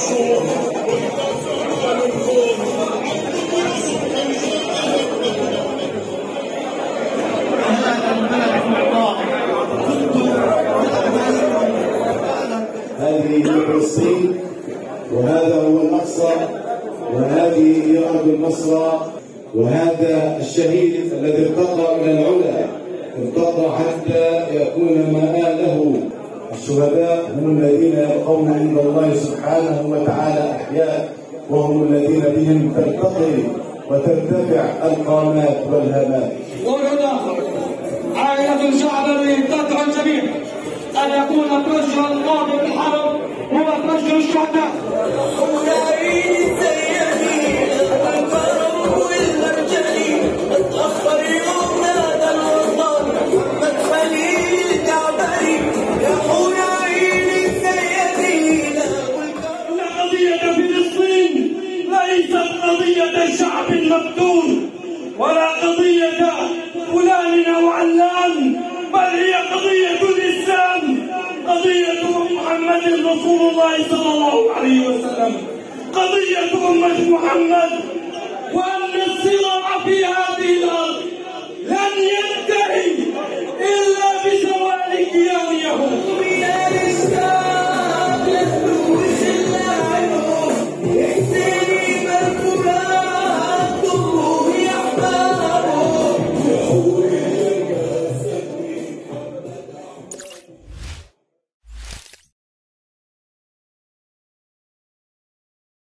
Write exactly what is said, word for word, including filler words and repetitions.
هذه فلسطين وهذا هو الأقصى وهذه هي أرض النصرة، وهذا الشهيد الذي ارتقى إلى العلا ارتقى حتى يكون مآله. الشهداء هم الذين يبقون عند الله سبحانه وتعالى أحياء، وهم الذين بهم ترتقي وترتفع القامات والهامات. وهنا عائلة شعبوي تدعو الجميع أن يكون الرجل القاضي بالحرب هو رجل الشهداء. ولاعين سيدي الكرم والمرجلي اتأخر يوم نادى الوطن محمد خليل الجعبري يا ولاعين سيدي. قضية فلسطين ليست قضية شعب مقتول ولا قضية فلان أو علان، بل هي قضية الإسلام، قضية محمد رسول الله صلى الله عليه وسلم، قضية أمة محمد، وأن الصراع في هذه الأرض لن ينتهي إلا بزوال كيان يهود.